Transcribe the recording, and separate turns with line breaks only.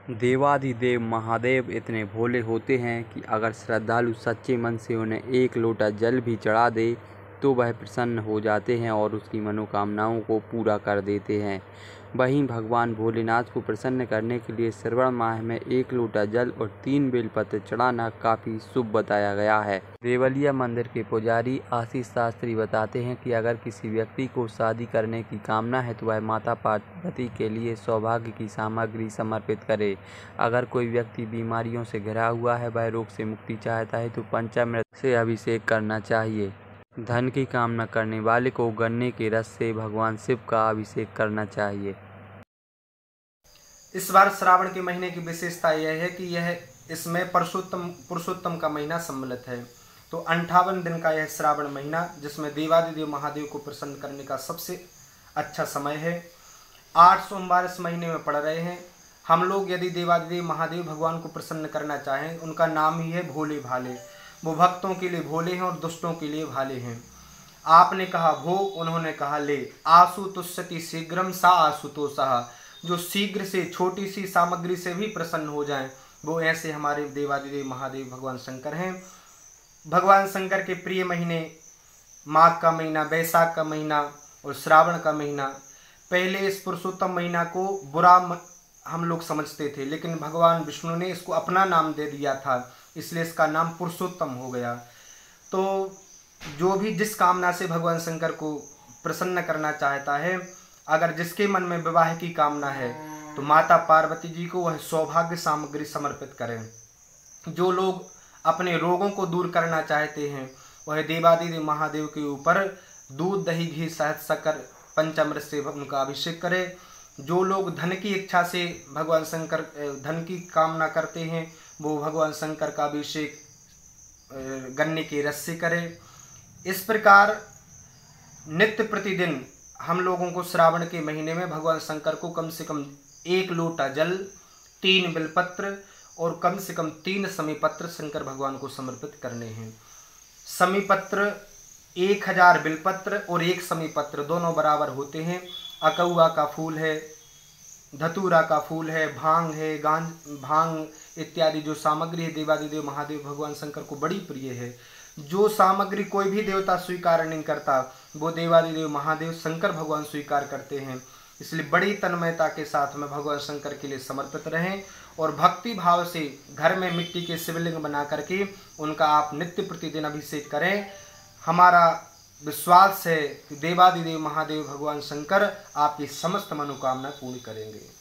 देवाधिदेव महादेव इतने भोले होते हैं कि अगर श्रद्धालु सच्चे मन से उन्हें एक लोटा जल भी चढ़ा दे तो वह प्रसन्न हो जाते हैं और उसकी मनोकामनाओं को पूरा कर देते हैं। वहीं भगवान भोलेनाथ को प्रसन्न करने के लिए श्रावण माह में एक लोटा जल और 3 बेलपत्र चढ़ाना काफ़ी शुभ बताया गया है। देवलिया मंदिर के पुजारी आशीष शास्त्री बताते हैं कि अगर किसी व्यक्ति को शादी करने की कामना है तो वह माता पार्वती के लिए सौभाग्य की सामग्री समर्पित करे। अगर कोई व्यक्ति बीमारियों से घिरा हुआ है, वह रोग से मुक्ति चाहता है तो पंचामृत से अभिषेक करना चाहिए। धन की कामना करने वाले को गन्ने के रस से भगवान शिव का अभिषेक करना चाहिए।
इस बार श्रावण के महीने की विशेषता यह है कि इसमें पुरुषोत्तम का महीना सम्मिलित है। तो 58 दिन का यह श्रावण महीना, जिसमें देवादिदेव महादेव को प्रसन्न करने का सबसे अच्छा समय है। 8 सोमवार इस महीने में पड़ रहे हैं। हम लोग यदि देवादिदेव महादेव भगवान को प्रसन्न करना चाहें, उनका नाम ही है भोले भाले। वो भक्तों के लिए भोले हैं और दुष्टों के लिए भाले हैं। आपने कहा भो, उन्होंने कहा ले। आसु तुष्यति शीघ्रम सा आशुतोषः। जो शीघ्र से छोटी सी सामग्री से भी प्रसन्न हो जाएं, वो ऐसे हमारे देवादिदेव महादेव भगवान शंकर हैं। भगवान शंकर के प्रिय महीने माघ का महीना, बैसाख का महीना और श्रावण का महीना। पहले इस पुरुषोत्तम महीना को बुरा हम लोग समझते थे, लेकिन भगवान विष्णु ने इसको अपना नाम दे दिया था, इसलिए इसका नाम पुरुषोत्तम हो गया। तो जो भी जिस कामना से भगवान शंकर को प्रसन्न करना चाहता है, अगर जिसके मन में विवाह की कामना है तो माता पार्वती जी को वह सौभाग्य सामग्री समर्पित करें। जो लोग अपने रोगों को दूर करना चाहते हैं, वह देवादिदेव महादेव के ऊपर दूध दही घी शहद शक्कर पंचामृत से उनका अभिषेक करें। जो लोग धन की इच्छा से भगवान शंकर धन की कामना करते हैं, वो भगवान शंकर का अभिषेक गन्ने के रस से करें। इस प्रकार नित्य प्रतिदिन हम लोगों को श्रावण के महीने में भगवान शंकर को कम से कम 1 लोटा जल, 3 बिलपत्र और कम से कम 3 समीपत्र शंकर भगवान को समर्पित करने हैं। समीपत्र 1000 बिलपत्र और 1 समीपत्र दोनों बराबर होते हैं। अकौआ का फूल है, धतूरा का फूल है, भांग है, भांग इत्यादि जो सामग्री है देवादिदेव महादेव भगवान शंकर को बड़ी प्रिय है। जो सामग्री कोई भी देवता स्वीकार नहीं करता, वो देवादिदेव महादेव शंकर भगवान स्वीकार करते हैं। इसलिए बड़ी तन्मयता के साथ में भगवान शंकर के लिए समर्पित रहें और भक्ति भाव से घर में मिट्टी के शिवलिंग बना करके उनका आप नित्य प्रतिदिन अभिषेक करें। हमारा विश्वास है कि देवादिदेव महादेव भगवान शंकर आपकी समस्त मनोकामना पूर्ण करेंगे।